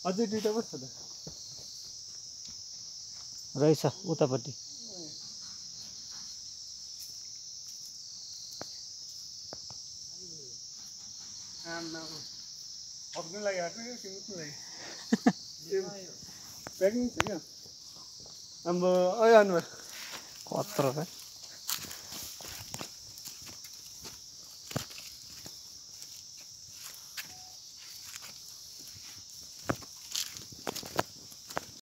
अझै दुईटा पो छ त रहेछ उतापट्टि हप्नु लागि आएको कि किन्नु लागि प्याकिङ छ क्या अब अनुहार कत्रो